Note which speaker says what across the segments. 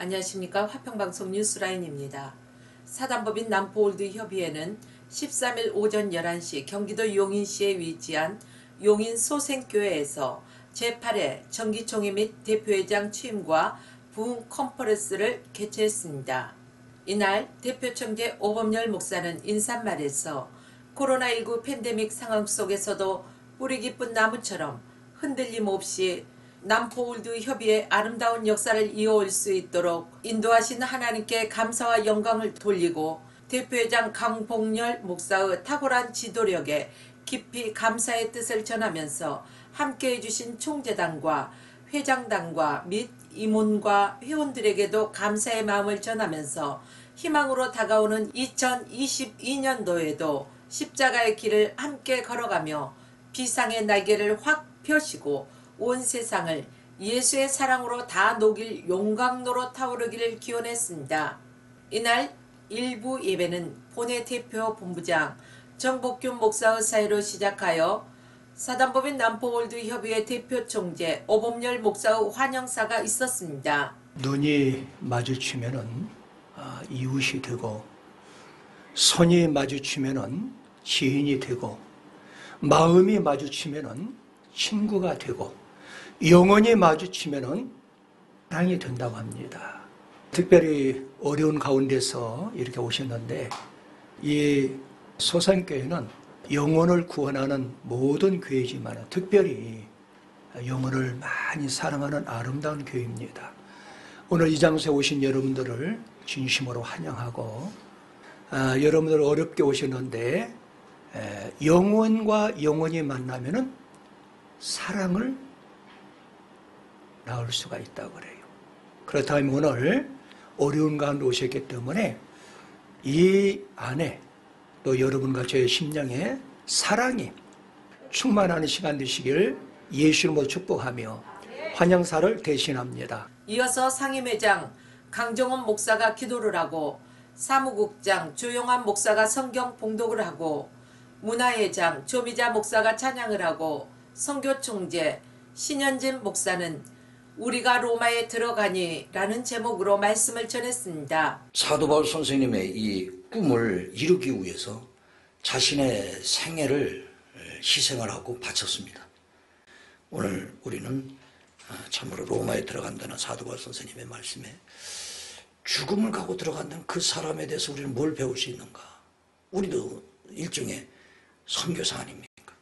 Speaker 1: 안녕하십니까. 화평방송 뉴스라인입니다. 사단법인 남포올드협의회는 13일 오전 11시 경기도 용인시에 위치한 용인 소생교회에서 제8회 정기총회 및 대표회장 취임과 부흥 컨퍼런스를 개최했습니다. 이날 대표총재 오범열 목사는 인사말에서 코로나19 팬데믹 상황 속에서도 뿌리 깊은 나무처럼 흔들림 없이 남포올드협의회의 아름다운 역사를 이어올 수 있도록 인도하신 하나님께 감사와 영광을 돌리고 대표회장 강봉열 목사의 탁월한 지도력에 깊이 감사의 뜻을 전하면서 함께해 주신 총재단과 회장단과 및 임원과 회원들에게도 감사의 마음을 전하면서 희망으로 다가오는 2022년도에도 십자가의 길을 함께 걸어가며 비상의 날개를 확 펴시고 온 세상을 예수의 사랑으로 다 녹일 용광로로 타오르기를 기원했습니다. 이날 일부 예배는 본회 대표 본부장 정복균 목사의 사회로 시작하여 사단법인 남포올드협의회 대표 총재 오범열 목사의 환영사가 있었습니다.
Speaker 2: 눈이 마주치면은 이웃이 되고, 손이 마주치면은 지인이 되고, 마음이 마주치면은 친구가 되고, 영혼이 마주치면은 사랑이 된다고 합니다. 특별히 어려운 가운데서 이렇게 오셨는데, 이 소생교회는 영혼을 구원하는 모든 교회지만 특별히 영혼을 많이 사랑하는 아름다운 교회입니다. 오늘 이 장소에 오신 여러분들을 진심으로 환영하고, 여러분들 어렵게 오셨는데 영혼과 영혼이 만나면은 사랑을 낳을 수가 있다고 그래요. 그렇다면 오늘 어려운 가운데 오셨기 때문에 이 안에 또 여러분과 저의 심령에 사랑이 충만하는 시간 되시길 예수 이름으로 축복하며 환영사를 대신합니다.
Speaker 1: 이어서 상임회장 강정원 목사가 기도를 하고, 사무국장 조용한 목사가 성경 봉독을 하고, 문화회장 조미자 목사가 찬양을 하고, 선교총재 신현진 목사는 우리가 로마에 들어가니 라는 제목으로 말씀을 전했습니다.
Speaker 3: 사도 바울 선생님의 이 꿈을 이루기 위해서 자신의 생애를 희생을 하고 바쳤습니다. 오늘 우리는 참으로 로마에 들어간다는 사도 바울 선생님의 말씀에 죽음을 가고 들어간다는 그 사람에 대해서 우리는 뭘 배울 수 있는가? 우리도 일종의 선교사 아닙니까?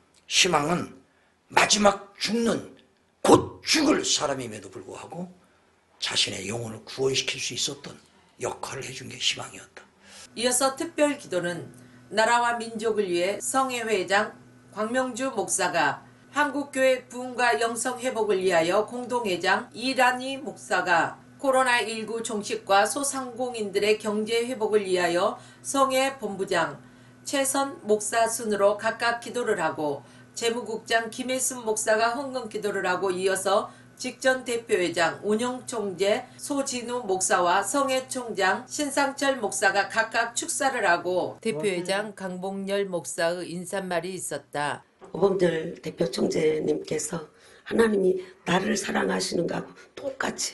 Speaker 3: 희망은 마지막 죽는 곧 죽을 사람임에도 불구하고 자신의 영혼을 구원시킬 수 있었던 역할을 해준 게 희망이었다.
Speaker 1: 이어서 특별 기도는 나라와 민족을 위해 성회회장 광명주 목사가, 한국교회 부흥과 영성회복을 위하여 공동회장 이란희 목사가, 코로나19 종식과 소상공인들의 경제회복을 위하여 성회 본부장 최선 목사 순으로 각각 기도를 하고, 재무국장 김혜순 목사가 헌금 기도를 하고, 이어서 직전 대표회장 운영총재 소진우 목사와 성회총장 신상철 목사가 각각 축사를 하고, 대표회장 강봉열 목사의 인사말이 있었다.
Speaker 4: 오범열 대표 총재님께서 하나님이 나를 사랑하시는 거하고 똑같이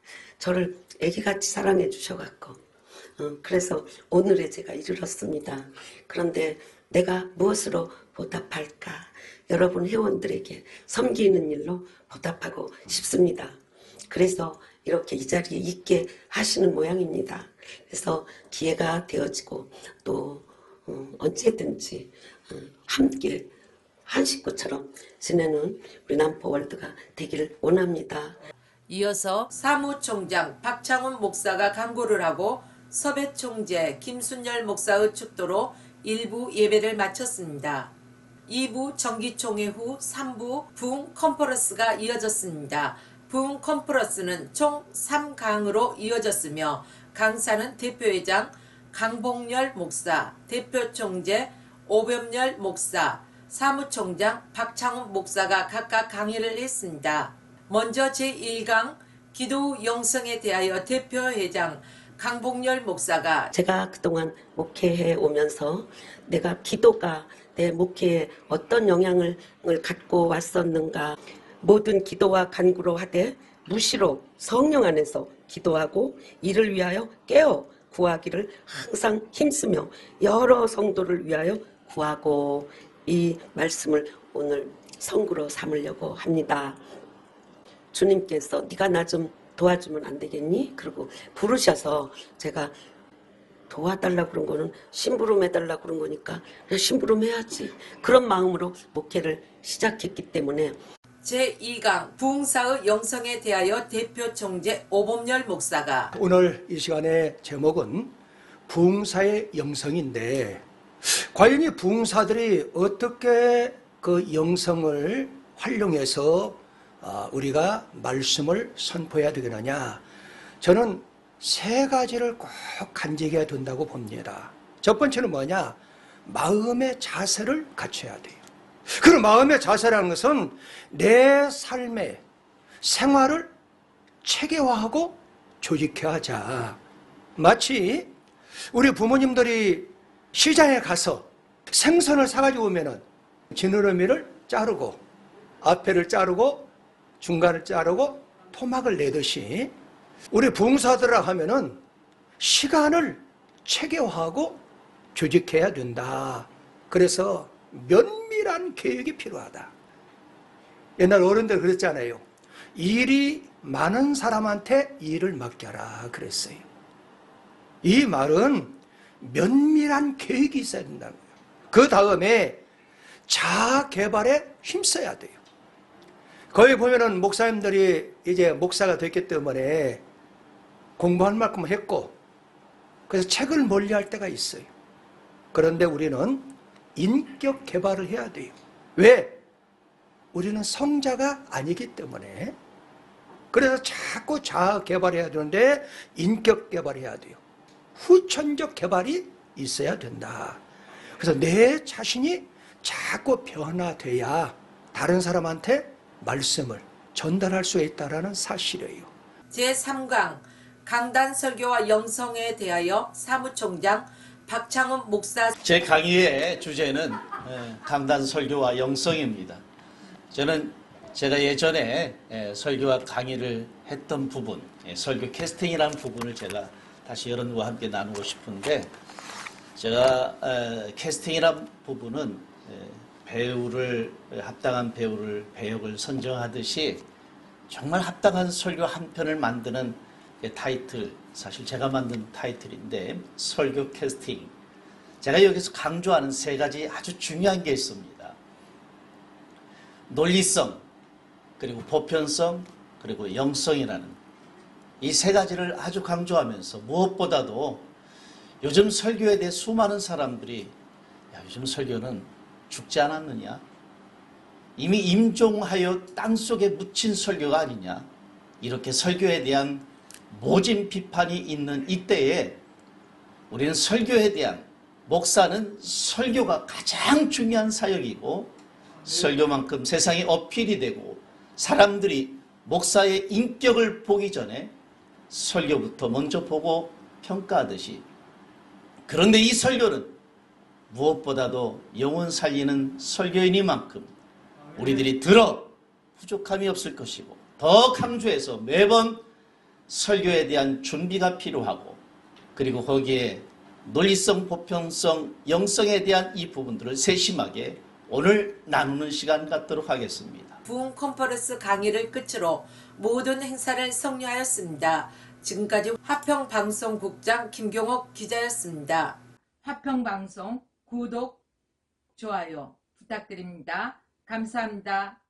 Speaker 4: 저를 애기같이 사랑해 주셔갖고 그래서 오늘에 제가 이르렀습니다. 그런데 내가 무엇으로 보답할까? 여러분 회원들에게 섬기는 일로 보답하고 싶습니다. 그래서 이렇게 이 자리에 있게 하시는 모양입니다. 그래서 기회가 되어지고 또 언제든지 함께 한 식구처럼 지내는 우리 남포월드가 되기를 원합니다.
Speaker 1: 이어서 사무총장 박창훈 목사가 강구를 하고, 섭외총재 김순열 목사의 축도로 1부 예배를 마쳤습니다. 2부 정기총회 후 3부 부흥 컨퍼런스가 이어졌습니다. 부흥 컨퍼런스는 총 3강으로 이어졌으며, 강사는 대표회장 강봉열 목사, 대표총재 오범열 목사, 사무총장 박창훈 목사가 각각 강의를 했습니다. 먼저 제1강 기도 영성에 대하여 대표회장 강봉열 목사가,
Speaker 4: 제가 그동안 목회해 오면서 내가 기도가 내 목회에 어떤 영향을 갖고 왔었는가, 모든 기도와 간구로 하되 무시로 성령 안에서 기도하고 이를 위하여 깨어 구하기를 항상 힘쓰며 여러 성도를 위하여 구하고, 이 말씀을 오늘 성구로 삼으려고 합니다. 주님께서 네가 나 좀 도와주면 안 되겠니? 그리고 부르셔서 제가 도와달라고 그런 거는 심부름 해달라고 그런 거니까 그냥 심부름 해야지, 그런 마음으로 목회를 시작했기 때문에.
Speaker 1: 제2강 부흥사의 영성에 대하여 대표 총재 오범열 목사가
Speaker 2: 오늘 이 시간의 제목은 부흥사의 영성인데, 과연 이 부흥사들이 어떻게 그 영성을 활용해서 우리가 말씀을 선포해야 되겠느냐. 저는 세 가지를 꼭 간직해야 된다고 봅니다. 첫 번째는 뭐냐? 마음의 자세를 갖춰야 돼요. 그런 마음의 자세라는 것은 내 삶의 생활을 체계화하고 조직해야 하자. 마치 우리 부모님들이 시장에 가서 생선을 사가지고 오면은 지느러미를 자르고 앞에를 자르고 중간을 자르고 토막을 내듯이, 우리 부흥사들이라 하면은 시간을 체계화하고 조직해야 된다. 그래서 면밀한 계획이 필요하다. 옛날 어른들 그랬잖아요. 일이 많은 사람한테 일을 맡겨라 그랬어요. 이 말은 면밀한 계획이 있어야 된다는 거예요. 그 다음에 자아 개발에 힘써야 돼요. 거기 보면은 목사님들이 이제 목사가 됐기 때문에 공부할 만큼 했고, 그래서 책을 멀리할 때가 있어요. 그런데 우리는 인격 개발을 해야 돼요. 왜? 우리는 성자가 아니기 때문에. 그래서 자꾸 자아 개발해야 되는데 인격 개발해야 돼요. 후천적 개발이 있어야 된다. 그래서 내 자신이 자꾸 변화돼야 다른 사람한테 말씀을 전달할 수 있다는 사실이에요.
Speaker 1: 제3강 강단 설교와 영성에 대하여 사무총장 박창훈 목사.
Speaker 5: 제 강의의 주제는 강단 설교와 영성입니다. 저는 제가 예전에 설교와 강의를 했던 부분, 설교 캐스팅이라는 부분을 제가 다시 여러분과 함께 나누고 싶은데, 제가 캐스팅이라는 부분은 합당한 배역을 선정하듯이 정말 합당한 설교 한 편을 만드는 타이틀, 사실 제가 만든 타이틀인데, 설교 캐스팅. 제가 여기서 강조하는 세 가지 아주 중요한 게 있습니다. 논리성, 그리고 보편성, 그리고 영성이라는 이 세 가지를 아주 강조하면서, 무엇보다도 요즘 설교에 대해 수많은 사람들이 요즘 설교는 죽지 않았느냐? 이미 임종하여 땅속에 묻힌 설교가 아니냐? 이렇게 설교에 대한 모진 비판이 있는 이때에 우리는 설교에 대한, 목사는 설교가 가장 중요한 사역이고, 설교만큼 세상에 어필이 되고 사람들이 목사의 인격을 보기 전에 설교부터 먼저 보고 평가하듯이, 그런데 이 설교는 무엇보다도 영혼 살리는 설교이니만큼 우리들이 들어 부족함이 없을 것이고, 더 강조해서 매번 설교에 대한 준비가 필요하고, 그리고 거기에 논리성, 보편성, 영성에 대한 이 부분들을 세심하게 오늘 나누는 시간 갖도록 하겠습니다.
Speaker 1: 부흥 컨퍼런스 강의를 끝으로 모든 행사를 성료하였습니다. 지금까지 화평방송국장 김경옥 기자였습니다. 화평방송 구독, 좋아요 부탁드립니다. 감사합니다.